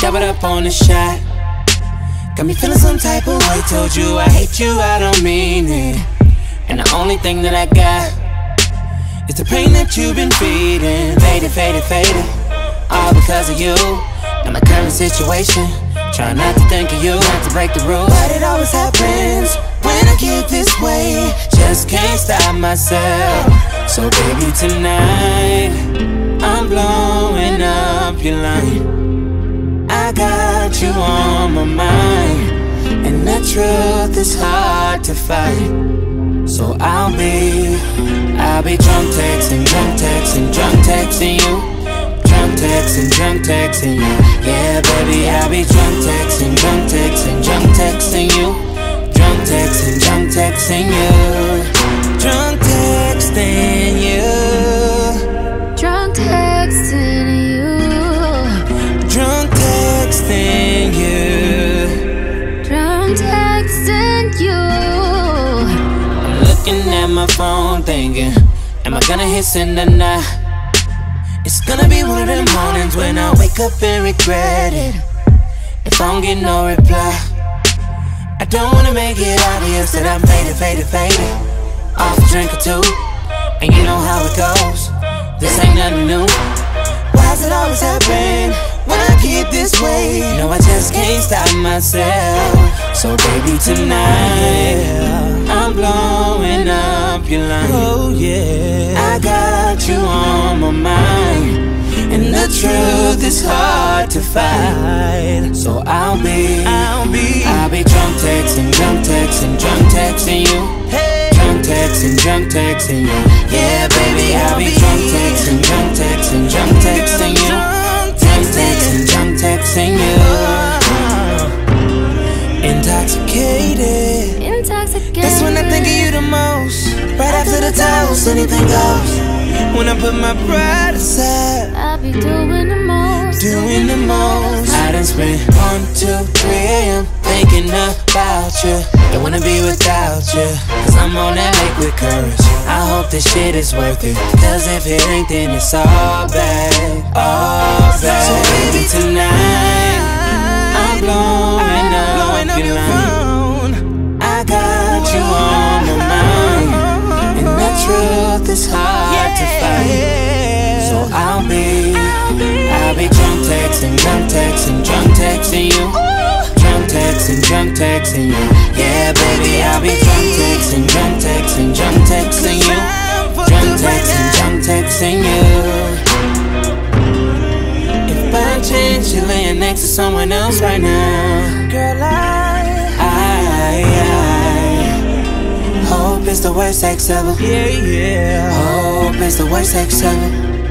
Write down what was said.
doubled up on the shot. Got me feeling some type of way. Told you I hate you, I don't mean it. And the only thing that I got is the pain that you've been feeding. Faded, faded, faded, all because of you. Now my current situation, try not to think of you, not to break the rules. But it always happens when I get this way. Just can't stop myself. So baby, tonight I'm blowing up your line. I got you on my mind, and the truth is hard to fight. So I'll be drunk texting, drunk texting, drunk texting you. Drunk texting, drunk texting you. Yeah, baby, I'll be drunk texting, drunk texting, drunk texting you. Drunk texting, drunk texting you. Drunk texting you. Drunk texting you. Drunk texting you. Drunk texting you. I'm looking at my phone thinking, am I gonna hit send or not? It's gonna be one of them mornings when I wake up and regret it if I don't get no reply. I don't wanna make it obvious that I'm faded, faded, faded, off a drink or two, and you know how it goes. This ain't nothing new. Why does it always happen when I get this way? You know I just can't stop myself. So baby, tonight I'm blowing up your line. Oh yeah, I got you on my mind, and the truth is hard to fight. So I'll be drunk texting, drunk texting, drunk texting you. Drunk texting, drunk texting you. Yeah, baby, I'll be drunk texting, drunk texting, drunk texting you. Drunk texting, drunk texting you. Intoxicated. That's when I think of you the most. Right after the toast, anything goes. When I put my pride aside, I'll be doing the most. Doing the most. I done spent 1, 2, 3 a.m. thinking about you. Don't wanna be without you, cause I'm on that liquid courage. I hope this shit is worth it, cause if it ain't then it's all bad, all bad. So baby, tonight I'm blowing up your line. I got you on my mind, and the truth is hard to fight. So I'll be drunk texting, drunk texting, drunk texting you. Drunk texting, drunk texting you. Yeah, baby, I'll be drunk texting, drunk texting, drunk texting you. Drunk texting, drunk texting you. If by chance you're laying next to someone else right now, girl, I hope it's the worst sex ever. Yeah, yeah. Hope it's the worst sex ever.